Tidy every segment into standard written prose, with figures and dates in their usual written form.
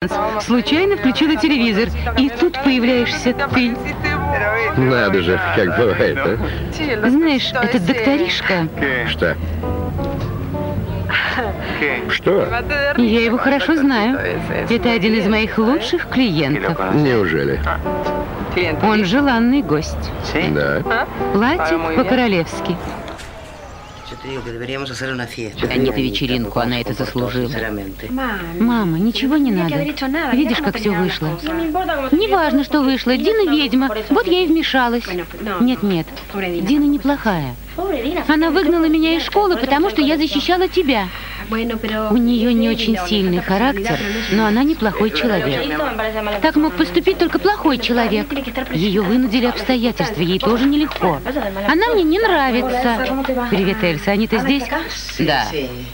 Случайно включила телевизор, и тут появляешься ты. Надо же, как бывает, а? Знаешь, этот докторишка... Что? Что? Я его хорошо знаю. Это один из моих лучших клиентов. Неужели? Он желанный гость. Да. Платит по-королевски. Они-то вечеринку, она это заслужила. Мама, ничего не надо. Видишь, как все вышло? Неважно, что вышло. Дина ведьма. Вот я и вмешалась. Нет, Дина неплохая. Она выгнала меня из школы, потому что я защищала тебя. У нее не очень сильный характер, но она неплохой человек. Так мог поступить только плохой человек. Ее вынудили обстоятельства, ей тоже нелегко. Она мне не нравится. Привет, Эльса, Анита здесь? Да.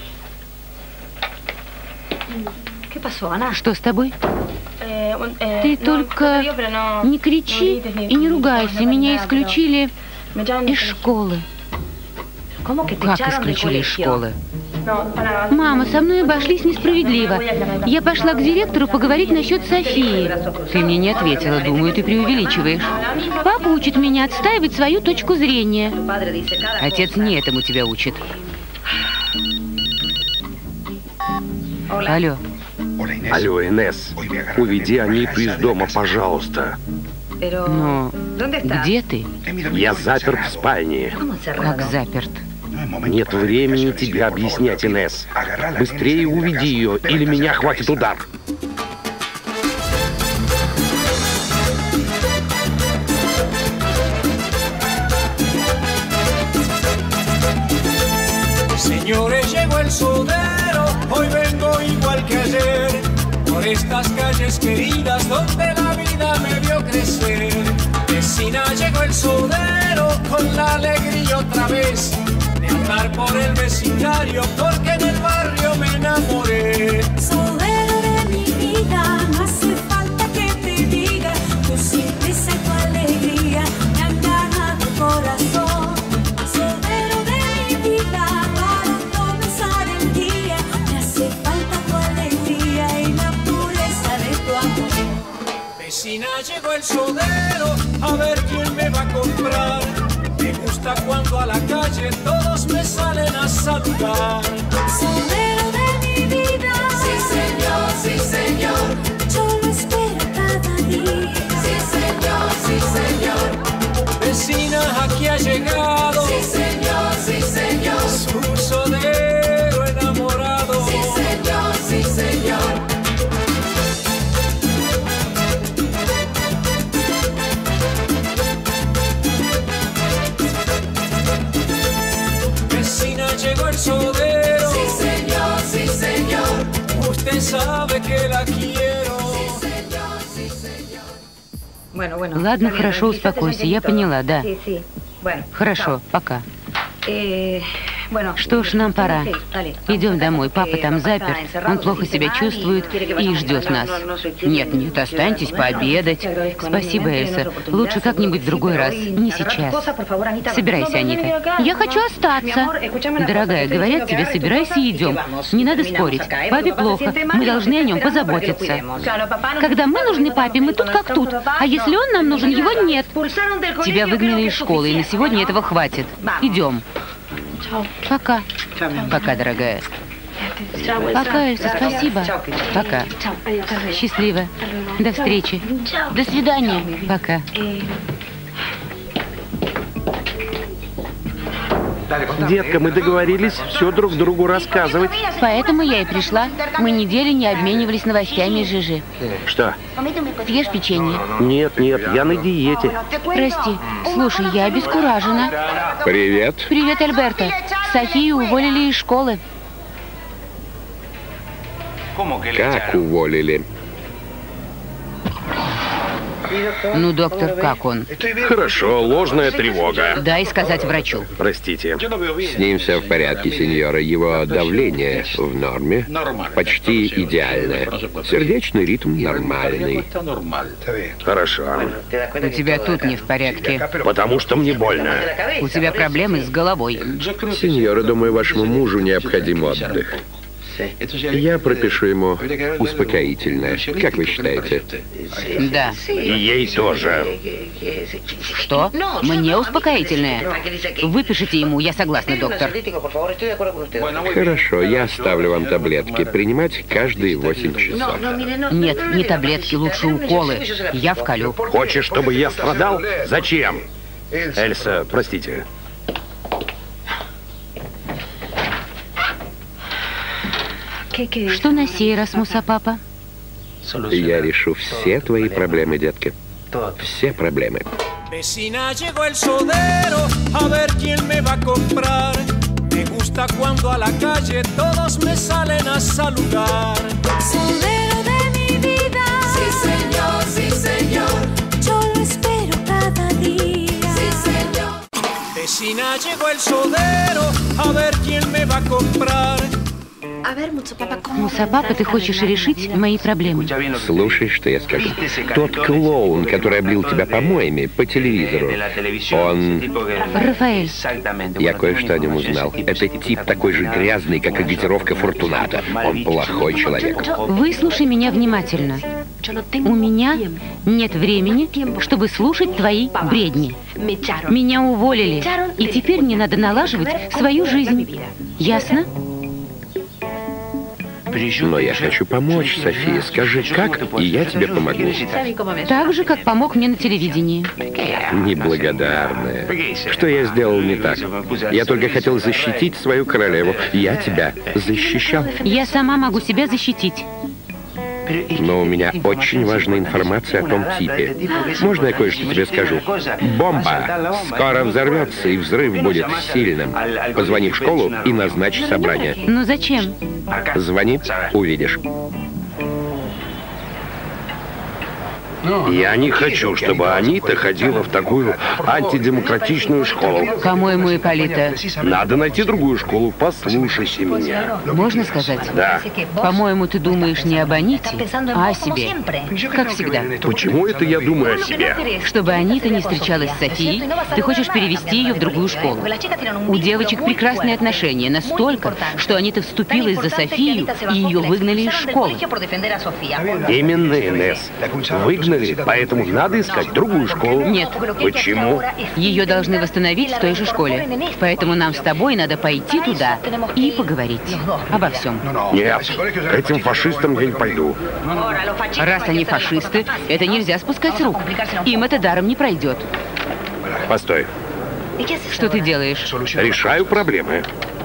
Что с тобой? Ты только не кричи и не ругайся. Меня исключили из школы. Как исключили из школы? Мама, со мной обошлись несправедливо. Я пошла к директору поговорить насчет Софии. Ты мне не ответила, думаю, ты преувеличиваешь. Папа учит меня отстаивать свою точку зрения. Отец не этому тебя учит. Алло. Алло, Инесс, уведи Аниту из дома, пожалуйста. Но где ты? Я заперт в спальне. Как заперт? Нет времени тебе объяснять, Инесс. Быстрее уведи ее, или меня хватит удар. Señores, llegó el sudero, hoy vengo igual que ayer, por estas calles queridas donde la vida me vio crecer. Vecina, llegó el sudero con la alegría otra vez, de andar por el vecindario porque en el barrio me enamoré. Sudero de mi vida, no hace falta que te diga, tu sonrisa y tu alegría me han ganado el corazón. Sudero de mi vida, para comenzar el día, me hace falta tu alegría y la pureza de tu amor. Vecina, llegó el sudero, a ver quién me va a comprar. Me gusta cuando a la calle todos me salen a saludar. Sudero de mi vida, sí señor, sí señor, yo lo espero cada día. Sí señor, sí señor, Vecina, aquí ha llegado. sí señor, sí señor, Su sudero enamorado. sí señor, sí señor. Vecina, llegó el sudero. Sí señor, sí señor, Usted sabe que la quiero. Ладно, хорошо, успокойся. Я поняла, да. Хорошо, пока. Что ж, нам пора. Идем домой. Папа там заперт. Он плохо себя чувствует и ждет нас. Нет, останьтесь пообедать. Спасибо, Эльса. Лучше как-нибудь в другой раз. Не сейчас. Собирайся, Анита. Я хочу остаться. Дорогая, говорят тебе, собирайся и идем. Не надо спорить. Папе плохо. Мы должны о нем позаботиться. Когда мы нужны папе, мы тут как тут. А если он нам нужен, его нет. Тебя выгнали из школы, и на сегодня этого хватит. Идем. Пока. Пока, дорогая. Пока, Эльса, спасибо. Пока. Счастливо. До встречи. До свидания. Пока. Детка, мы договорились все друг другу рассказывать. Поэтому я и пришла. Мы неделю не обменивались новостями Жижи. Что? Съешь печенье. Нет, я на диете. Прости. Слушай, я обескуражена. Привет. Привет, Альберто. Софию уволили из школы. Как уволили? Ну, доктор, как он? Хорошо, ложная тревога. Дай сказать врачу. Простите. С ним все в порядке, сеньора. Его давление в норме. Почти идеальное. Сердечный ритм нормальный. Хорошо. У тебя тут не в порядке. Потому что мне больно. У тебя проблемы с головой. Сеньора, думаю, вашему мужу необходим отдых. Я пропишу ему успокоительное. Как вы считаете? Да. И ей тоже. Что? Мне успокоительное? Выпишите ему, я согласна, доктор. Хорошо, я оставлю вам таблетки. Принимать каждые 8 часов. Нет, не таблетки, лучше уколы. Я вколю. Хочешь, чтобы я страдал? Зачем? Эльса, простите. Что на сей раз, Муса-папа? Я решу все твои проблемы, детка. Все проблемы. Vecina, llegó el sodero, a ver quién me va a comprar. Me gusta cuando a la calle todos me salen a saludar. Sodero de mi vida. Sí, señor. Yo lo espero cada día. Sí, señor. Vecina, llegó el sodero, a ver quién me va a comprar. Муса-папа, ты хочешь решить мои проблемы? Слушай, что я скажу. Тот клоун, который облил тебя помоями по телевизору, он... Рафаэль. Я кое-что о нем узнал. Это тип такой же грязный, как и газировка Фортуната. Он плохой человек. Выслушай меня внимательно. У меня нет времени, чтобы слушать твои бредни. Меня уволили, и теперь мне надо налаживать свою жизнь. Ясно? Но я хочу помочь, София. Скажи, как, и я тебе помогу. Так же, как помог мне на телевидении. Неблагодарная. Что я сделал не так? Я только хотел защитить свою королеву. Я тебя защищал. Я сама могу себя защитить. Но у меня очень важная информация о том типе. Можно я кое-что тебе скажу? Бомба скоро взорвется, и взрыв будет сильным. Позвони в школу и назначь собрание. Но зачем? Звони, увидишь. Я не хочу, чтобы Анита ходила в такую антидемократичную школу. По-моему, Ипполита. Надо найти другую школу. Послушайте меня. Можно сказать? Да. По-моему, ты думаешь не об Аните, а о себе. Как всегда. Почему это я думаю о себе? Чтобы Анита не встречалась с Софией, ты хочешь перевести ее в другую школу. У девочек прекрасные отношения, настолько, что Анита вступилась за Софию, и ее выгнали из школы. Именно, Инесс. Выгнали, поэтому надо искать другую школу. Нет. Почему? Ее должны восстановить в той же школе. Поэтому нам с тобой надо пойти туда и поговорить обо всем. Нет, к этим фашистам я не пойду. Раз они фашисты, это нельзя спускать с рук. Им это даром не пройдет. Постой. Что ты делаешь? Решаю проблемы.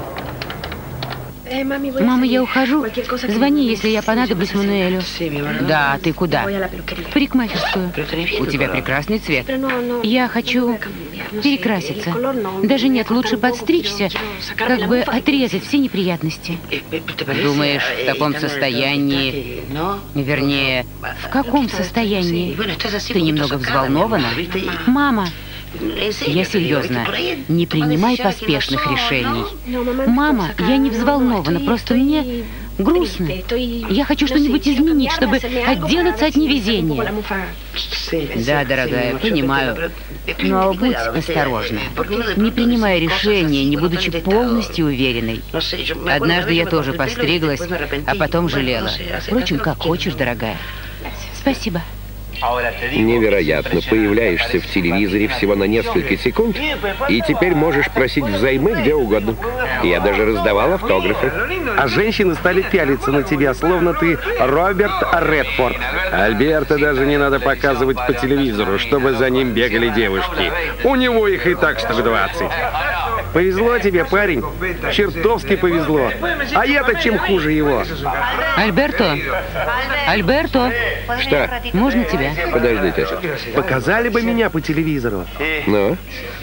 Мама, я ухожу. Звони, если я понадоблюсь Мануэлю. Да, ты куда? В парикмахерскую. У тебя прекрасный цвет. Я хочу перекраситься. Даже нет, лучше подстричься, как бы отрезать все неприятности. Думаешь, в таком состоянии... Вернее, в каком состоянии? Ты немного взволнована? Мама! Я серьезно. Не принимай поспешных решений. Мама, я не взволнована, просто мне грустно. Я хочу что-нибудь изменить, чтобы отделаться от невезения. Да, дорогая, понимаю. Но будь осторожна. Не принимай решения, не будучи полностью уверенной. Однажды я тоже постриглась, а потом жалела. Впрочем, как хочешь, дорогая. Спасибо. Невероятно. Появляешься в телевизоре всего на несколько секунд, и теперь можешь просить взаймы где угодно. Я даже раздавал автографы. А женщины стали пялиться на тебя, словно ты Роберт Редфорд. Альберта даже не надо показывать по телевизору, чтобы за ним бегали девушки. У него их и так штук 20. Повезло тебе, парень. Чертовски повезло. А я-то чем хуже его? Альберто! Альберто! Что? Можно тебя? Подождите. Показали бы меня по телевизору. Ну?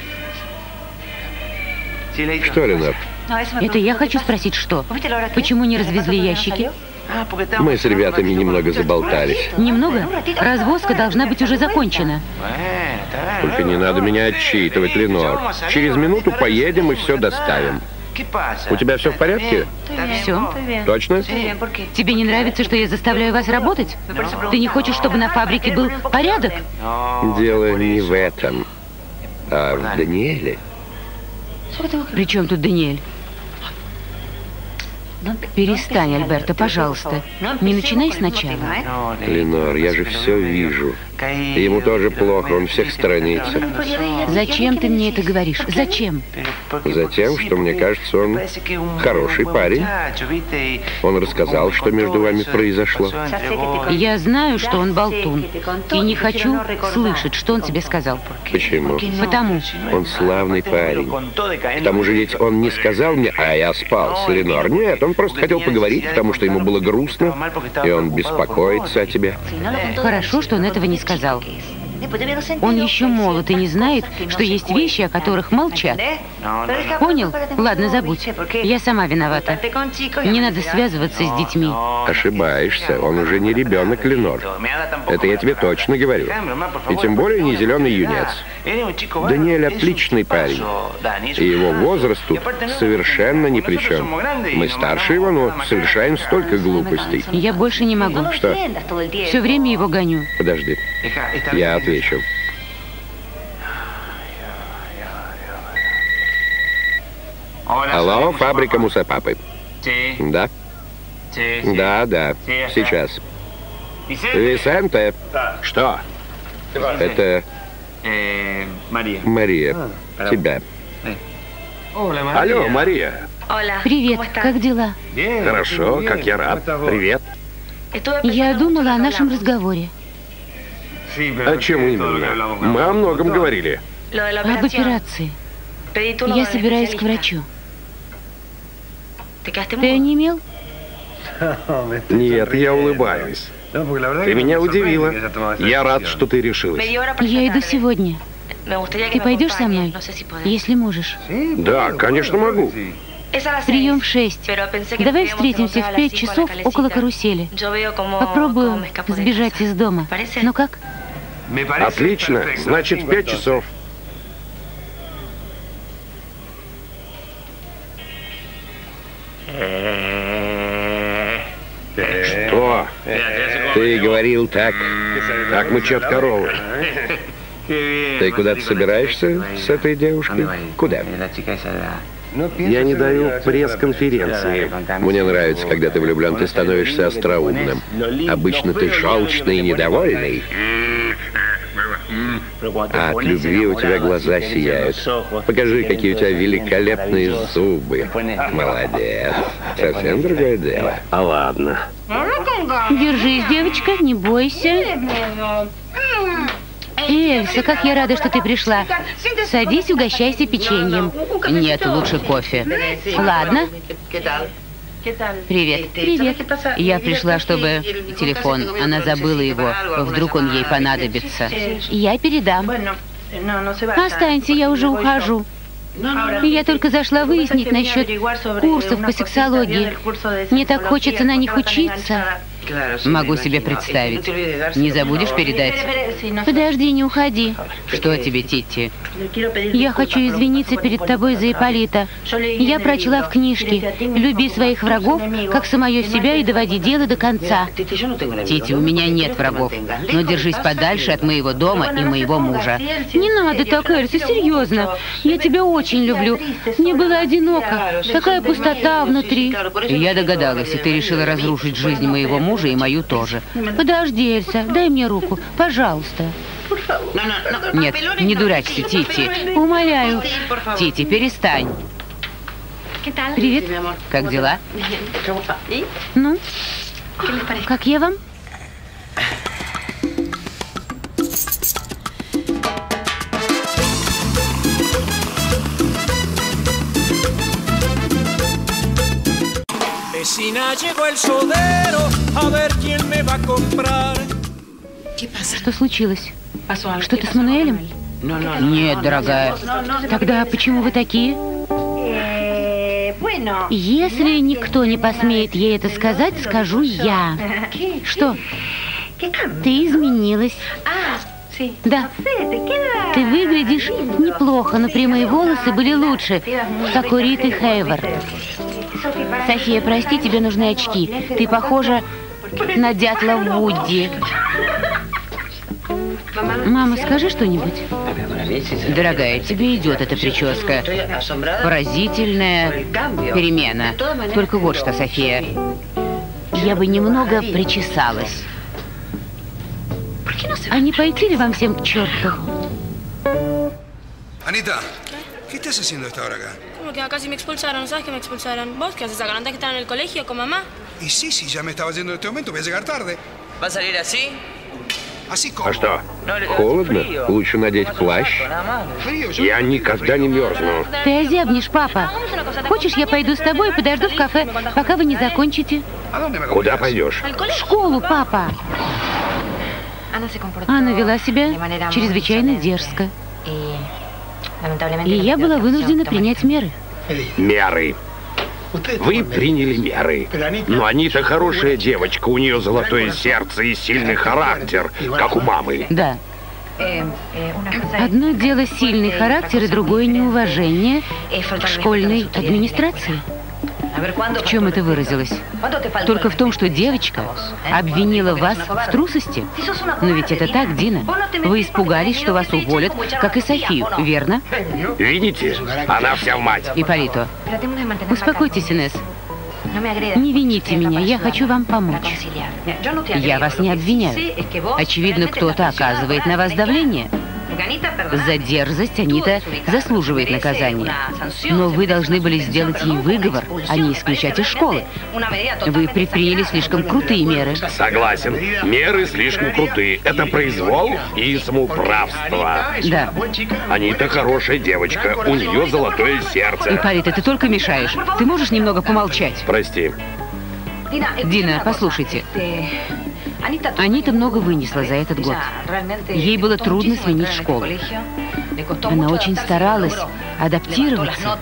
Что, Ленор? Это я хочу спросить, что? Почему не развезли ящики? Мы с ребятами немного заболтались. Немного? Развозка должна быть уже закончена. Только не надо меня отчитывать, Ленор. Через минуту поедем и все доставим. У тебя все в порядке? Все. Точно? Тебе не нравится, что я заставляю вас работать? Ты не хочешь, чтобы на фабрике был порядок? Дело не в этом, а в Даниэле. При чем тут Даниэль? Перестань, Альберто, пожалуйста. Не начинай сначала. Ленор, я же все вижу. Ему тоже плохо, он всех сторонится. Зачем ты мне это говоришь? Зачем? Затем, что мне кажется, он хороший парень. Он рассказал, что между вами произошло. Я знаю, что он болтун. И не хочу слышать, что он тебе сказал. Почему? Потому. Он славный парень. К тому же ведь он не сказал мне, а я спал с Ленор. Нет, он просто хотел поговорить, потому что ему было грустно, и он беспокоится о тебе. Хорошо, что он этого не сказал. Он еще молод и не знает, что есть вещи, о которых молчат. Понял? Ладно, забудь. Я сама виновата. Не надо связываться с детьми. Ошибаешься, он уже не ребенок, Ленор. Это я тебе точно говорю. И тем более не зеленый юнец. Даниэль отличный парень. И его возраст тут совершенно ни при чем. Мы старше его, но совершаем столько глупостей. Я больше не могу. Что? Все время его гоню. Подожди. Я отвечу. Алло, фабрика Мусапапы. Да? Да. Сейчас. Висенте. Что? Это... Мария. Тебя. Алло, Мария. Привет, как дела? Хорошо, как я рад. Привет. Я думала о нашем разговоре. О чем именно? Мы о многом говорили. Об операции. Я собираюсь к врачу. Ты онемел? Нет, я улыбаюсь. Ты меня удивила. Я рад, что ты решилась. Я иду сегодня. Ты пойдешь со мной, если можешь? Да, конечно, могу. Прием в 6. Давай встретимся в 5 часов около карусели. Попробую сбежать из дома. Ну как? Отлично. Значит, в 5 часов. Что? Ты говорил так. Так мычат коровы. Ты куда-то собираешься с этой девушкой? Куда? Я не даю пресс-конференции. Мне нравится, когда ты влюблен, ты становишься остроумным. Обычно ты желчный и недовольный. А от любви у тебя глаза сияют. Покажи, какие у тебя великолепные зубы. Молодец. Совсем другое дело. А ладно. Держись, девочка, не бойся. Эльса, как я рада, что ты пришла. Садись, угощайся печеньем. Нет, лучше кофе. Ладно. Привет. Привет. Я пришла, чтобы... Телефон. Она забыла его. Вдруг он ей понадобится. Я передам. Останься, я уже ухожу. Я только зашла выяснить насчет курсов по сексологии. Мне так хочется на них учиться. Могу себе представить. Не забудешь передать? Подожди, не уходи. Что тебе, Титти? Я хочу извиниться перед тобой за Ипполита. Я прочла в книжке «Люби своих врагов, как самое себя, и доводи дело до конца». Титти, у меня нет врагов, но держись подальше от моего дома и моего мужа. Не надо так, Эльса, серьезно. Я тебя очень люблю. Мне было одиноко. Такая пустота внутри. Я догадалась, и ты решила разрушить жизнь моего мужа и мою тоже. Подожди, Эльса, дай мне руку, пожалуйста. Нет, не дурачься, Титти. Умоляю. Титти, перестань. Привет. Как дела? Ну, как я вам? Vecina, llegó el sodero, a ver quién me va a comprar. Что случилось? Что-то с Мануэлем? Нет, дорогая. Тогда почему вы такие? Если никто не посмеет ей это сказать, скажу я. Что? Ты изменилась. Да. Ты выглядишь неплохо, но прямые волосы были лучше, как у Риты Хейвард. София, прости, тебе нужны очки. Ты похожа на дятла Вуди. Мама, скажи что-нибудь. Дорогая, тебе идет эта прическа. Поразительная перемена. Только вот что, София. Я бы немного причесалась. А не пойти ли вам всем к черту? Anita, ¿qué estás haciendo a esta hora acá? ¿Cómo que casi me expulsaron? ¿Sabes que me expulsaron? ¿Vos qué haces acá? ¿No tenés que estar en el colegio con mamá? Y sí, ya me estaba yendo en este momento, voy a llegar tarde. ¿Va a salir así? Así como. А что, холодно? Лучше надеть плащ. Frío, yo. Я никогда не мерзну. Ты озябнешь, папа. Хочешь, я пойду с тобой и подожду в кафе, пока вы не закончите? ¿A dónde me Куда acompañas? пойдешь? В школу, папа. Она вела себя чрезвычайно дерзко. И я была вынуждена принять меры. Меры. Вы приняли меры. Но Анита хорошая девочка, у нее золотое сердце и сильный характер, как у мамы. Да. Одно дело сильный характер, и другое неуважение к школьной администрации. В чем это выразилось? Только в том, что девочка обвинила вас в трусости. Но ведь это так, Дина. Вы испугались, что вас уволят, как и Софию, верно? Видите? Она вся в мать. Ипполито, успокойтесь, Инесс. Не вините меня, я хочу вам помочь. Я вас не обвиняю. Очевидно, кто-то оказывает на вас давление. За дерзость Анита заслуживает наказания. Но вы должны были сделать ей выговор, а не исключать из школы. Вы предприняли слишком крутые меры. Согласен. Меры слишком крутые. Это произвол и самоуправство. Да. Анита хорошая девочка. У нее золотое сердце. Ипполито, ты только мешаешь. Ты можешь немного помолчать? Прости. Дина, послушайте. Анита много вынесла за этот год. Ей было трудно сменить школу. Она очень старалась адаптироваться.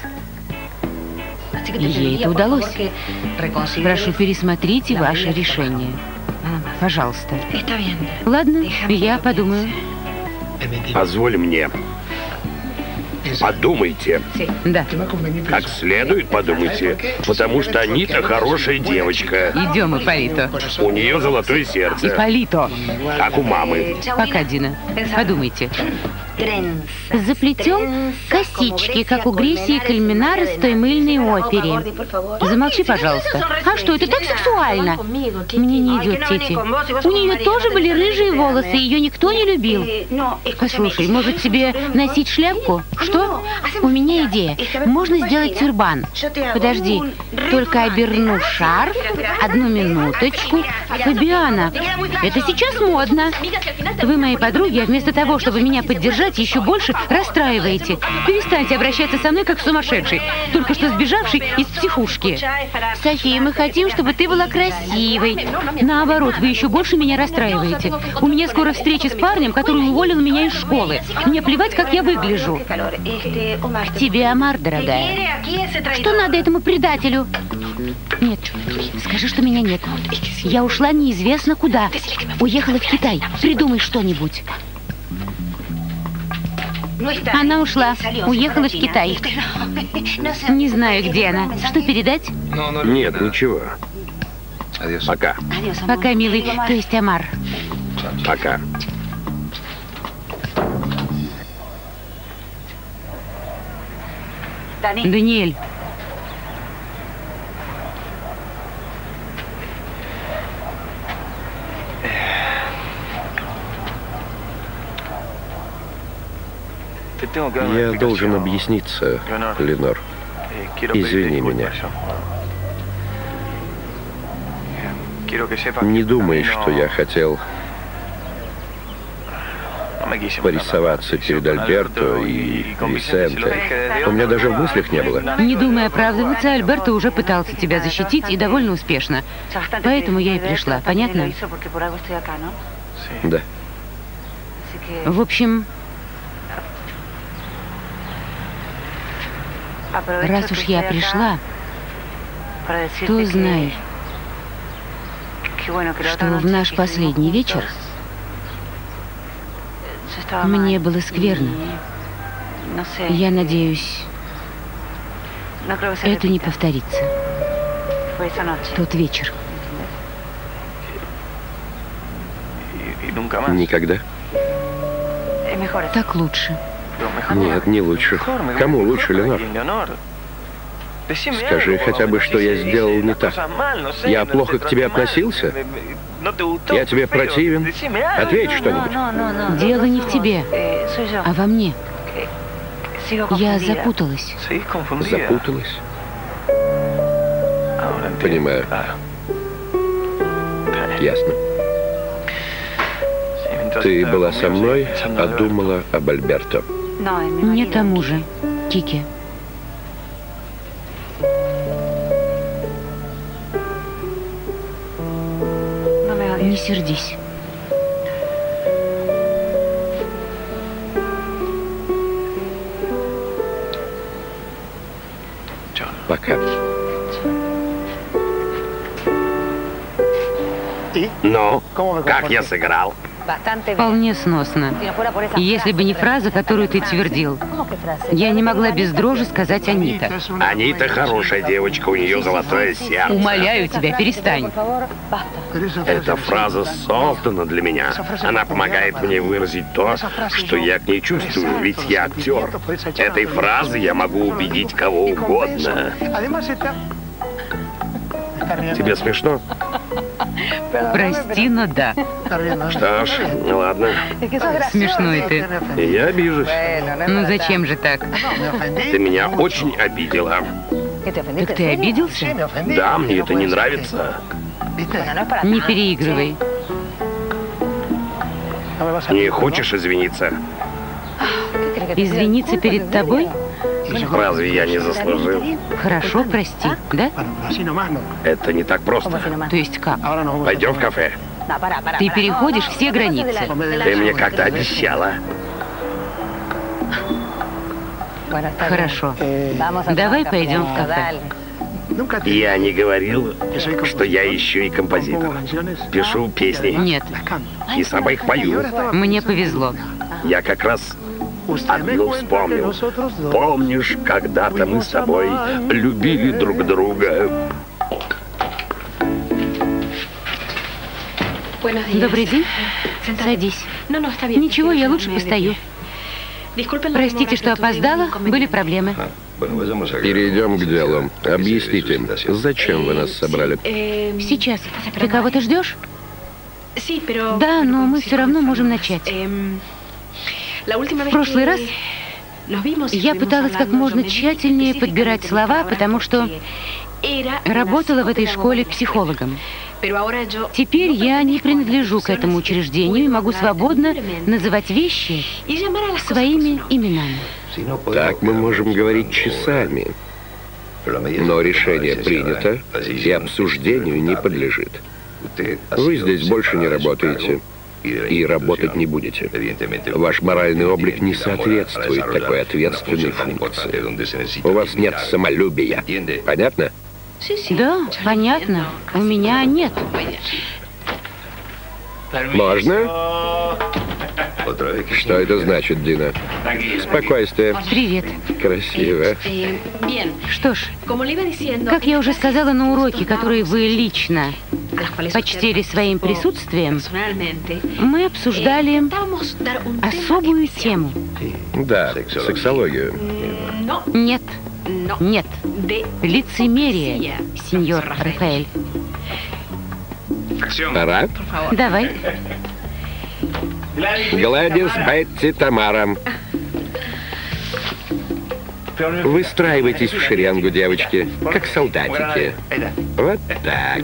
И ей это удалось. Прошу, пересмотрите ваше решение. Пожалуйста. Ладно, я подумаю. Позволь мне. Подумайте. Да. Как следует подумайте. Потому что Анита хорошая девочка. Идем, Ипполито. У нее золотое сердце. Ипполито. Как у мамы. Пока, Дина. Подумайте. Заплетем косички, как у Греции Кальминара в той мыльной опере. Замолчи, пожалуйста. А что, это так сексуально? Мне не идет, Тити. У нее тоже были рыжие волосы, ее никто не любил. Послушай, может тебе носить шляпку? Что? У меня идея. Можно сделать тюрбан. Подожди, только оберну шарф. Одну минуточку. Фабиана, это сейчас модно. Вы мои подруги, а вместо того, чтобы меня поддержать, еще больше расстраиваете. Перестаньте обращаться со мной, как сумасшедший, только что сбежавший из психушки. София, мы хотим, чтобы ты была красивой. Наоборот, вы еще больше меня расстраиваете. У меня скоро встреча с парнем, который уволил меня из школы. Мне плевать, как я выгляжу. К тебе, Амар, дорогая. Что надо этому предателю? Нет, скажи, что меня нет. Я ушла неизвестно куда. Уехала в Китай. Придумай что-нибудь. Она ушла, уехала в Китай. Не знаю, где она. Что передать? Нет, ничего. Пока. Пока, милый, то есть Амар. Пока. Даниэль. Я должен объясниться, Ленор. Извини меня. Не думай, что я хотел порисоваться перед Альберто и Висенте. У меня даже в мыслях не было. Не думай оправдываться, Альберто уже пытался тебя защитить и довольно успешно. Поэтому я и пришла, понятно? Да. В общем, раз уж я пришла, то знай, что в наш последний вечер мне было скверно. Я надеюсь, это не повторится. Тот вечер. Никогда? Так лучше. Нет, не лучше. Кому лучше, Ленор? Скажи хотя бы, что я сделал не так. Я плохо к тебе относился? Я тебе противен? Ответь что-нибудь. Дело не в тебе, а во мне. Я запуталась. Запуталась? Понимаю. Ясно. Ты была со мной, а думала об Альберто. Не тому же, Кики. Не сердись. Пока. Ну, как я сыграл? Вполне сносно. Если бы не фраза, которую ты твердил. Я не могла без дрожи сказать Анита. Анита хорошая девочка, у нее золотое сердце. Умоляю тебя, перестань. Эта фраза создана для меня. Она помогает мне выразить то, что я к ней чувствую, ведь я актер. Этой фразой я могу убедить кого угодно. Тебе смешно? Прости, но да. Что ж, ладно. Смешной ты. Я обижусь. Ну зачем же так? Ты меня очень обидела. Так ты обиделся? Да, мне это не нравится. Не переигрывай. Не хочешь извиниться? Извиниться перед тобой? Разве я не заслужил? Хорошо, прости, да? Это не так просто. То есть как? Пойдем в кафе. Ты переходишь все границы. Ты мне как-то обещала. Хорошо. Давай пойдем в кафе. Я не говорил, что я еще и композитор. Пишу песни. Нет. И сам их пою. Мне повезло. Я как раз одну вспомнил. Помнишь, когда-то мы с тобой любили друг друга? Добрый день. Садись. Ничего, я лучше постою. Простите, что опоздала. Были проблемы. Перейдем к делу. Объясните, зачем вы нас собрали? Сейчас. Ты кого-то ждешь? Да, но мы все равно можем начать. В прошлый раз я пыталась как можно тщательнее подбирать слова, потому что работала в этой школе психологом. Теперь я не принадлежу к этому учреждению и могу свободно называть вещи своими именами. Так мы можем говорить часами. Но решение принято и обсуждению не подлежит. Вы здесь больше не работаете и работать не будете. Ваш моральный облик не соответствует такой ответственной функции. У вас нет самолюбия. Понятно? Да, понятно. У меня нет. Можно? Что это значит, Дина? Спокойствие. Привет. Красиво. Что ж, как я уже сказала на уроке, который вы лично почтили своим присутствием, мы обсуждали особую тему. Да, сексологию. Нет, нет, лицемерие, сеньор Рафаэль. Пора? Давай. Гладис, Бетти, Тамара. Выстраивайтесь в шеренгу, девочки, как солдатики. Вот так.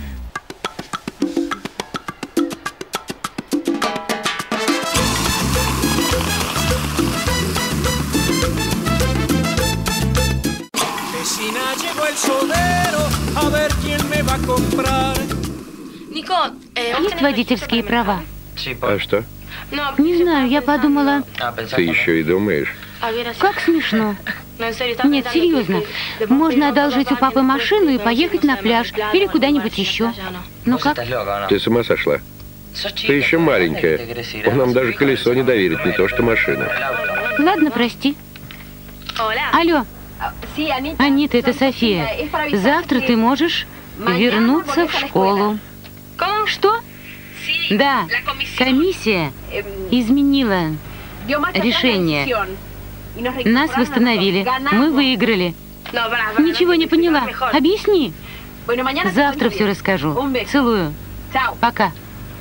Есть водительские права? А что? Не знаю, я подумала... Ты еще и думаешь? Как смешно. Нет, серьезно. Можно одолжить у папы машину и поехать на пляж или куда-нибудь еще. Ну как? Ты с ума сошла? Ты еще маленькая. Он нам даже колесо не доверит, не то что машину. Ладно, прости. Алло. Анита, это София. Завтра ты можешь вернуться в школу. Что? Да, комиссия изменила Решение. Нас восстановили. Мы выиграли. Ничего не поняла. Объясни. Завтра все расскажу. Целую. Пока.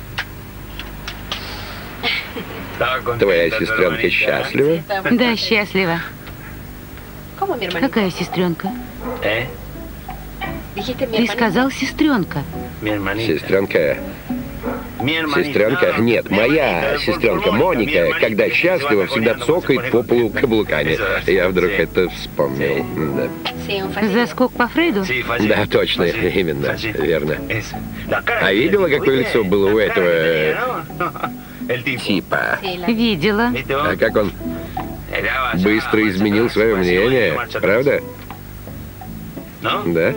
Твоя сестренка счастлива? Да, счастлива. Какая сестренка? Ты сказал сестренка. Сестренка? Сестренка? Нет, моя сестренка Моника, когда счастлива, всегда цокает по полу каблуками. Я вдруг это вспомнил. Да. Заскок по Фрейду? Да, точно, именно, верно. А видела, какое лицо было у этого типа? Видела. А как он быстро изменил свое мнение, правда? Да?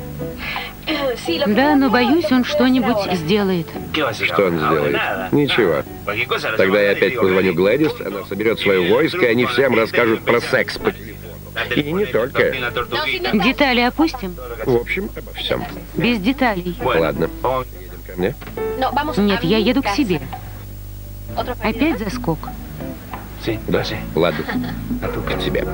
Да, но боюсь, он что-нибудь сделает. Что он сделает? Ничего. Тогда я опять позвоню Глэдис, она соберет свое войско, и они всем расскажут про секс по телефону. И не только. Детали опустим? В общем, обо всем. Без деталей. Ладно. Едем ко мне? Нет, я еду к себе. Опять заскок. Да, ладно. К тебе.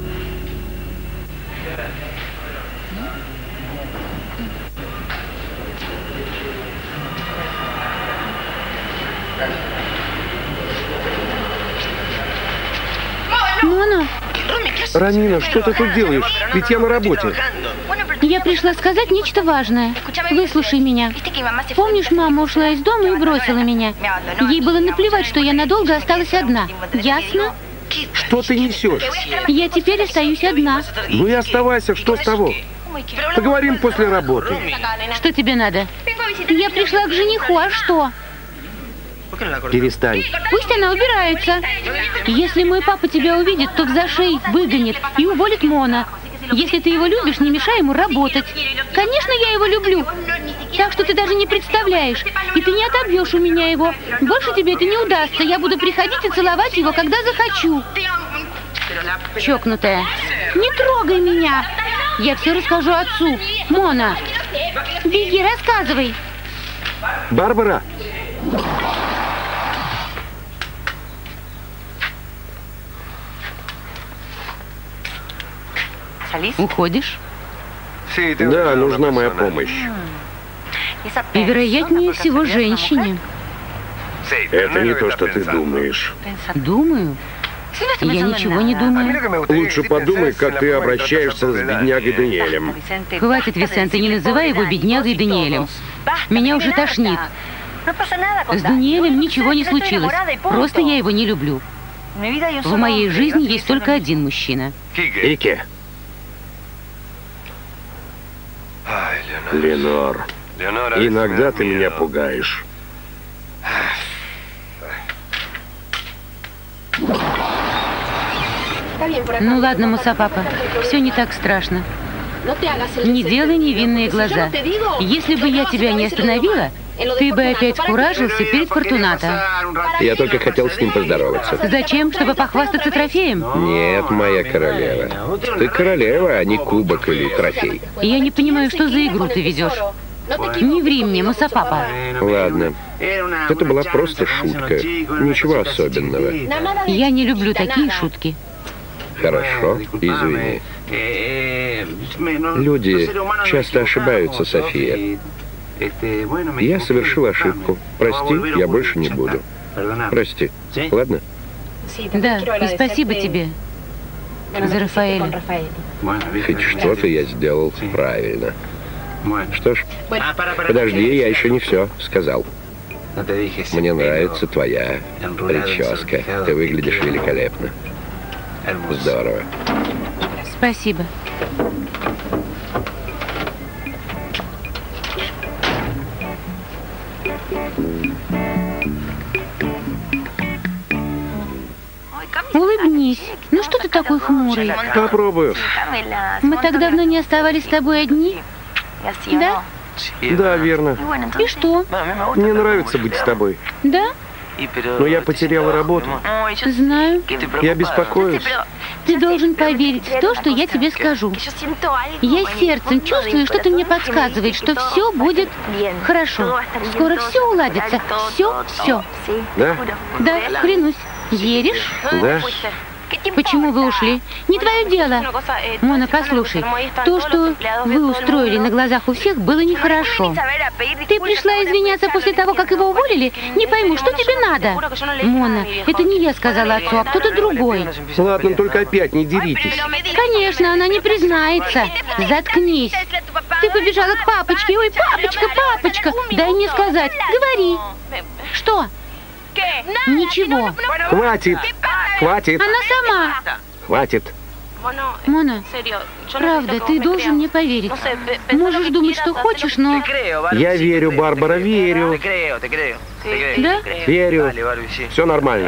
Нона, Ромина, что ты тут делаешь? Ведь я на работе. я пришла сказать нечто важное. Выслушай меня. Помнишь, мама ушла из дома и бросила меня? Ей было наплевать, что я надолго осталась одна. Ясно? Что ты несешь? Я теперь остаюсь одна. Ну и оставайся, что с того? Поговорим после работы. Что тебе надо? Я пришла к жениху, а что? Перестань. Пусть она убирается. Если мой папа тебя увидит, то в зашей выгонит и уволит Мона. Если ты его любишь, не мешай ему работать. Конечно, я его люблю. Так что ты даже не представляешь. И ты не отобьешь у меня его. Больше тебе это не удастся. Я буду приходить и целовать его, когда захочу. Чокнутая. Не трогай меня. Я все расскажу отцу. Мона, беги, рассказывай. Барбара! Уходишь? Да, нужна моя помощь. И вероятнее всего женщине. Это не то, что ты думаешь. Думаю. Я ничего не думаю. Лучше подумай, как ты обращаешься с беднягой Даниэлем. Хватит, Висенте, не называй его беднягой Даниэлем. Меня уже тошнит. С Даниэлем ничего не случилось. Просто я его не люблю. В моей жизни есть только один мужчина. Ике. Ленор, иногда ты меня пугаешь. Ну ладно, Мусапапа, все не так страшно. Не делай невинные глаза. Если бы я тебя не остановила, ты бы опять куражился перед Фортунато. Я только хотел с ним поздороваться. Зачем? Чтобы похвастаться трофеем? Нет, моя королева. Ты королева, а не кубок или трофей. Я не понимаю, что за игру ты ведешь. Не ври мне, Мусапапа. Ладно. Это была просто шутка. Ничего особенного. Я не люблю такие шутки. Хорошо, извини. Люди часто ошибаются, София. Я совершил ошибку. Прости, я больше не буду. Прости. Ладно? Да, и спасибо тебе за Рафаэля. Хоть что-то я сделал правильно. Что ж, подожди, я еще не все сказал. Мне нравится твоя прическа. Ты выглядишь великолепно. Здорово. Спасибо. Улыбнись. Ну что ты такой хмурый? Попробую. Мы так давно не оставались с тобой одни? Да? Да, верно. И что? Мне нравится быть с тобой. Да? Но я потеряла работу. Знаю. Я беспокоюсь. Ты должен поверить в то, что я тебе скажу. Я сердцем чувствую, что ты мне подсказываешь, что все будет хорошо. Скоро все уладится. Все. Да? Да, клянусь. Веришь? Да? Почему вы ушли? Не твое дело. Мона, послушай, то, что вы устроили на глазах у всех, было нехорошо. Ты пришла извиняться после того, как его уволили? Не пойму, что тебе надо? Мона, это не я сказала отцу, а кто-то другой. Ладно, только опять не деритесь. Конечно, она не признается. Заткнись. Ты побежала к папочке. Ой, папочка, папочка. Дай мне сказать. Говори. Что? Ничего. Хватит! Хватит! Она сама. Хватит! Мона, правда, ты должен мне поверить. Можешь думать, что хочешь, но... Я верю, Барбара, верю. Да? Верю. Все нормально.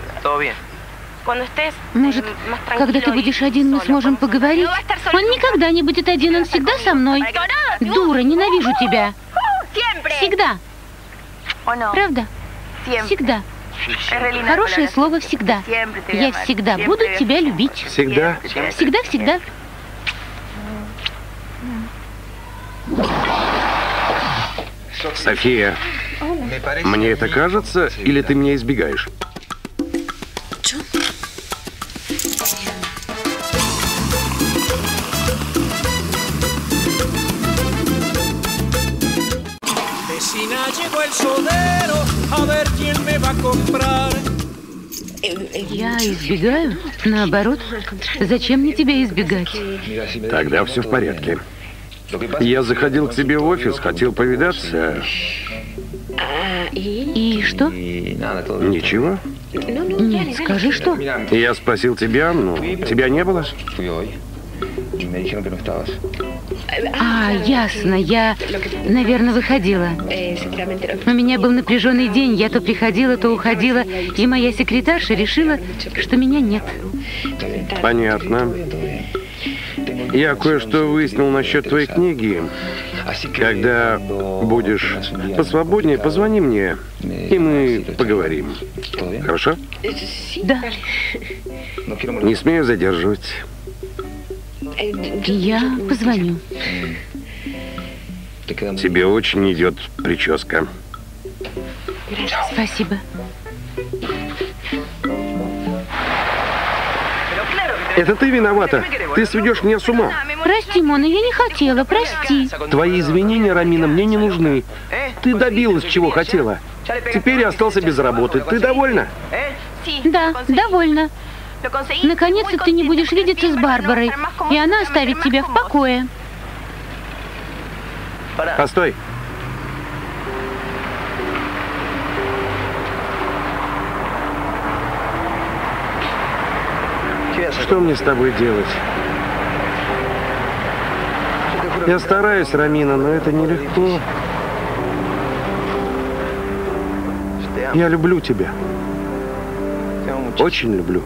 Может, когда ты будешь один, мы сможем поговорить? Он никогда не будет один, он всегда со мной. Дура, ненавижу тебя. Всегда. Правда? Всегда. Хорошее слово «всегда». Я всегда буду тебя любить. Всегда? Всегда, всегда. София, мне это кажется, или ты меня избегаешь? Я избегаю? Наоборот. Зачем мне тебя избегать? Тогда все в порядке. Я заходил к тебе в офис, хотел повидаться. И что? Ничего. Нет, скажи, что? Я спросил тебя, но тебя не было. А, ясно, я, наверное, выходила. У меня был напряженный день, я то приходила, то уходила, и моя секретарша решила, что меня нет. Понятно. Я кое-что выяснил насчет твоей книги. Когда будешь посвободнее, позвони мне, и мы поговорим. Хорошо? Да. Не смею задерживать. Я позвоню. Тебе очень идет прическа. Спасибо. Это ты виновата. Ты сведешь меня с ума. Прости, Мона, я не хотела, прости. Твои извинения, Рамина, мне не нужны. Ты добилась, чего хотела. Теперь я остался без работы. Ты довольна? Да, довольна. Наконец-то ты не будешь видеться с Барбарой, и она оставит тебя в покое. Постой. Что мне с тобой делать? Я стараюсь, Рамина, но это нелегко. Я люблю тебя. Очень люблю.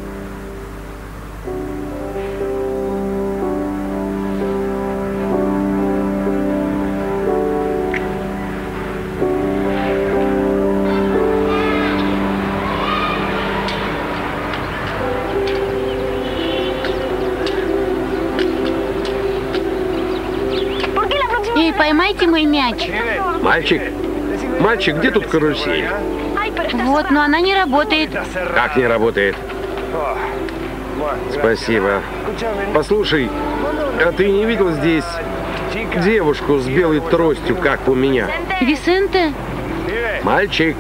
Эй, поймайте мой мяч. Мальчик, мальчик, где тут карусель? Вот, но она не работает. Как не работает? Спасибо. Послушай, а ты не видел здесь девушку с белой тростью, как у меня? Висенте? Мальчик.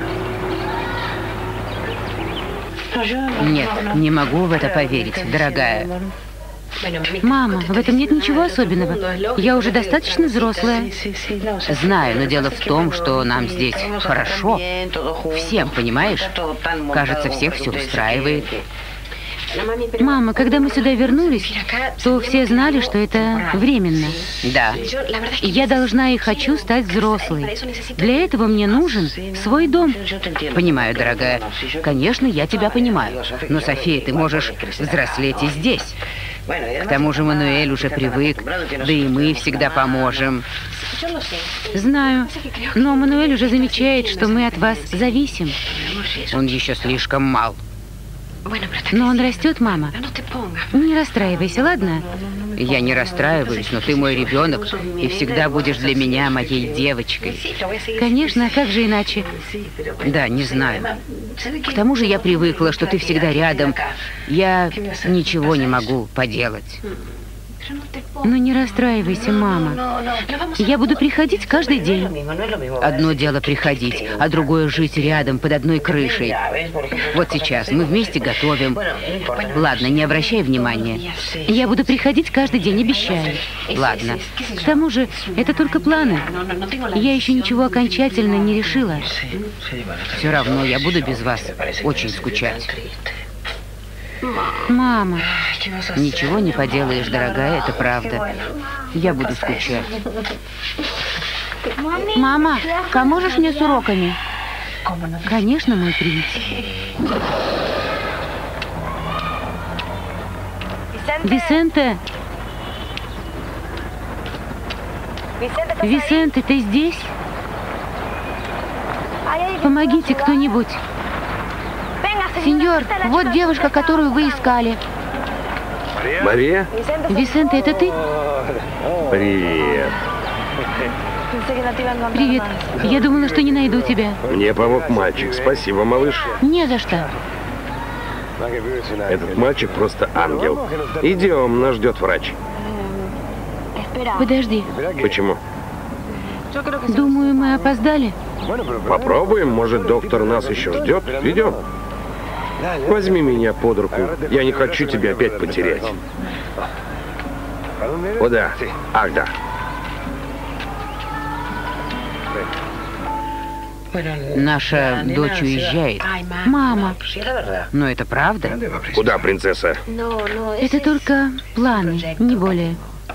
Нет, не могу в это поверить, дорогая. Мама, в этом нет ничего особенного. Я уже достаточно взрослая. Знаю, но дело в том, что нам здесь хорошо. Всем, понимаешь? Кажется, всех все устраивает. Мама, когда мы сюда вернулись, то все знали, что это временно. Да. И я должна и хочу стать взрослой. Для этого мне нужен свой дом. Понимаю, дорогая. Конечно, я тебя понимаю. Но, София, ты можешь взрослеть и здесь. К тому же Мануэль уже привык, да и мы всегда поможем. Знаю, но Мануэль уже замечает, что мы от вас зависим. Он еще слишком мал. Но он растет, мама. Не расстраивайся, ладно? Я не расстраиваюсь, но ты мой ребенок и всегда будешь для меня моей девочкой. Конечно, а как же иначе? Да, не знаю. К тому же я привыкла, что ты всегда рядом. Я ничего не могу поделать. Ну не расстраивайся, мама. Я буду приходить каждый день. Одно дело приходить, а другое жить рядом, под одной крышей. Вот сейчас мы вместе готовим. Ладно, не обращай внимания. Я буду приходить каждый день, обещаю. Ладно. К тому же, это только планы. Я еще ничего окончательно не решила. Все равно я буду без вас очень скучать. Мама, ничего не поделаешь, дорогая, это правда. Я буду скучать. Мама, поможешь мне с уроками? Конечно, мой принц. Висенте! Висенте, ты здесь? Помогите кто-нибудь. Сеньор, вот девушка, которую вы искали. Мария? Висенте, это ты? Привет. Привет. Я думала, что не найду тебя. Мне помог мальчик. Спасибо, малыш. Не за что. Этот мальчик просто ангел. Идем, нас ждет врач. Подожди. Почему? Думаю, мы опоздали. Попробуем, может, доктор нас еще ждет. Идем. Возьми меня под руку. Я не хочу тебя опять потерять. О, да. Ах, да. Наша дочь уезжает. Мама. Но это правда? Куда, принцесса? Это только планы, не более.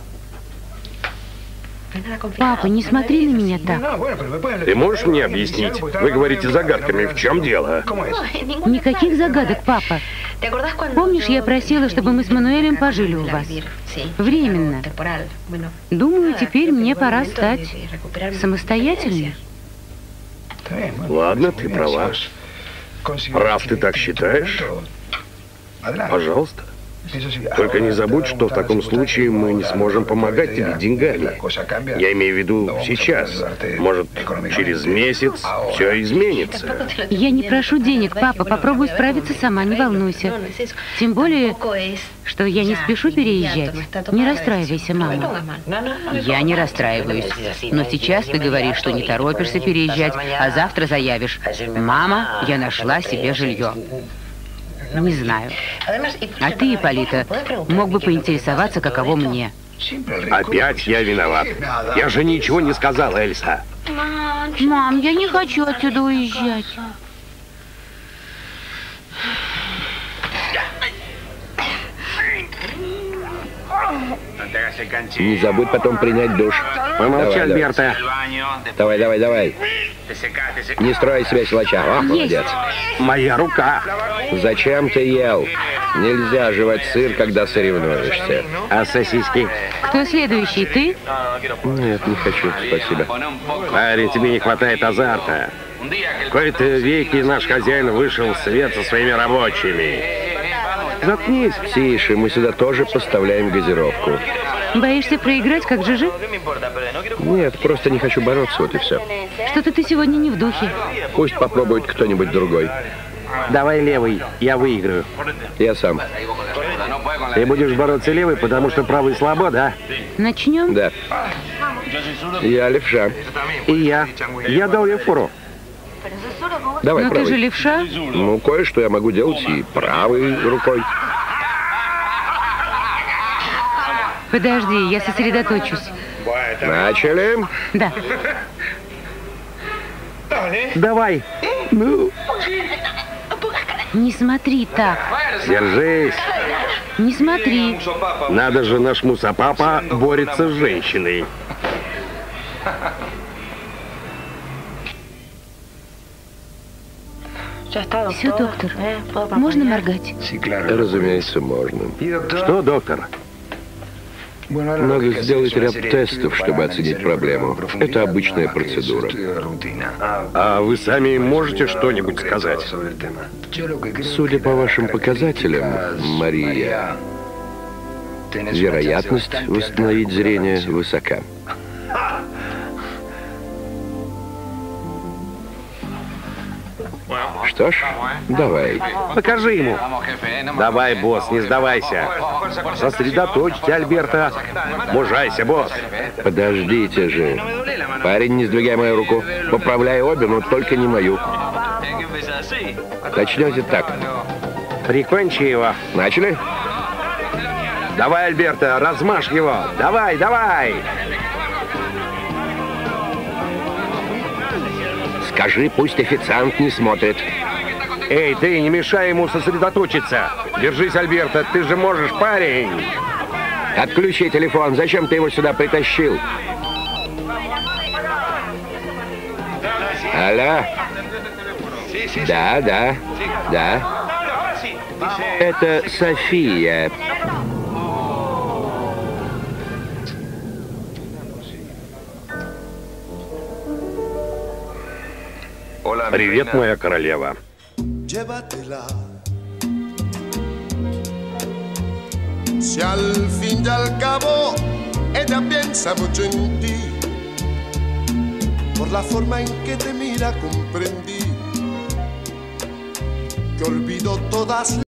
Папа, не смотри на меня так. Ты можешь мне объяснить? Вы говорите загадками. В чем дело? Никаких загадок, папа. Помнишь, я просила, чтобы мы с Мануэлем пожили у вас? Временно. Думаю, теперь мне пора стать самостоятельной. Ладно, ты права. Раз ты так считаешь, пожалуйста. Только не забудь, что в таком случае мы не сможем помогать тебе деньгами. Я имею в виду сейчас. Может, через месяц все изменится. Я не прошу денег, папа. Попробую справиться сама, не волнуйся. Тем более, что я не спешу переезжать. Не расстраивайся, мама. Я не расстраиваюсь. Но сейчас ты говоришь, что не торопишься переезжать, а завтра заявишь: «Мама, я нашла себе жилье». Не знаю. А ты, Ипполита, мог бы поинтересоваться, каково мне. Опять я виноват. Я же ничего не сказал, Эльса. Мам, я не хочу отсюда уезжать. Не забудь потом принять душ. Помолчи, Альберто. Давай, давай, давай. Не строй из себя силача. О, молодец. Моя рука. Зачем ты ел? Нельзя жевать сыр, когда соревнуешься. А сосиски? Кто следующий, ты? Нет, не хочу, спасибо. Парень, тебе не хватает азарта. В какой-то веке наш хозяин вышел в свет со своими рабочими. Заткнись. Тише, мы сюда тоже поставляем газировку. Боишься проиграть, как Жижи? Нет, просто не хочу бороться, вот и все. Что-то ты сегодня не в духе. Пусть попробует кто-нибудь другой. Давай левый, я выиграю. Я сам. Ты будешь бороться левый, потому что правый слабо, да? Начнем? Да. Я левша. И я. Я дал ей фору. Давай, Но правый. ты же левша. Ну, кое-что я могу делать и правой рукой. Подожди, я сосредоточусь. Начали. Да. Давай. Ну, Не смотри так. Держись. Не смотри. Надо же, наш Мусапапа борется с женщиной. Все, доктор. Можно моргать? разумеется, можно. Что, доктор? Надо сделать ряд тестов, чтобы оценить проблему. Это обычная процедура. А вы сами можете что-нибудь сказать? Судя по вашим показателям, Мария, вероятность восстановить зрение высока. Что ж, давай. Покажи ему. Давай, босс, не сдавайся. Сосредоточься, Альберто. Мужайся, босс. Подождите же. Парень, не сдвигай мою руку. Поправляй обе, но только не мою. Начнете так. Прикончи его. Начали? Давай, Альберто, размажь его. Давай, давай. Скажи, пусть официант не смотрит. Эй, ты, не мешай ему сосредоточиться. Держись, Альберто, ты же можешь, парень. Отключи телефон. Зачем ты его сюда притащил? Алло? Да. Это София. Привет, моя королева. Llévatela. Si al fin y al cabo ella piensa mucho en ti, por la forma en que te mira comprendí que olvidó todas